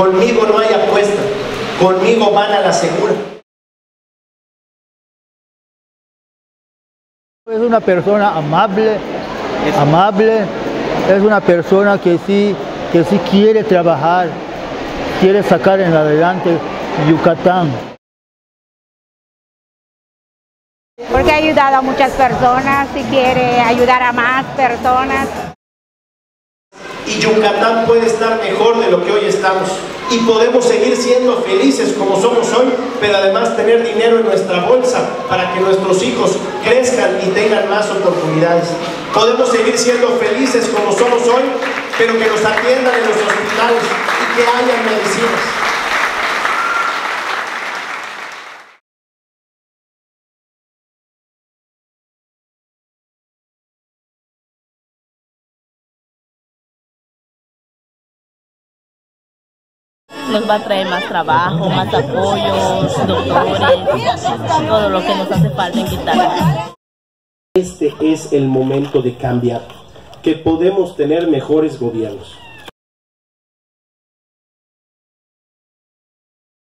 Conmigo no hay apuesta, conmigo van a la segura. Es una persona amable, es una persona que sí quiere trabajar, quiere sacar en adelante Yucatán. Porque ha ayudado a muchas personas y quiere ayudar a más personas. Y Yucatán puede estar mejor de lo que hoy estamos. Y podemos seguir siendo felices como somos hoy, pero además tener dinero en nuestra bolsa para que nuestros hijos crezcan y tengan más oportunidades. Podemos seguir siendo felices como somos hoy, pero que nos atiendan en los hospitales y que haya medicinas. Nos va a traer más trabajo, más apoyos, doctores, todo lo que nos hace falta en Quintana. Este es el momento de cambiar, que podemos tener mejores gobiernos.